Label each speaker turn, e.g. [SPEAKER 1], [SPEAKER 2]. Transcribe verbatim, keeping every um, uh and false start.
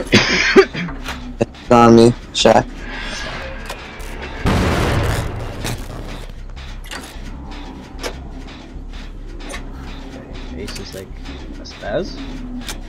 [SPEAKER 1] It's on me, Shy.
[SPEAKER 2] Ace is like a spaz.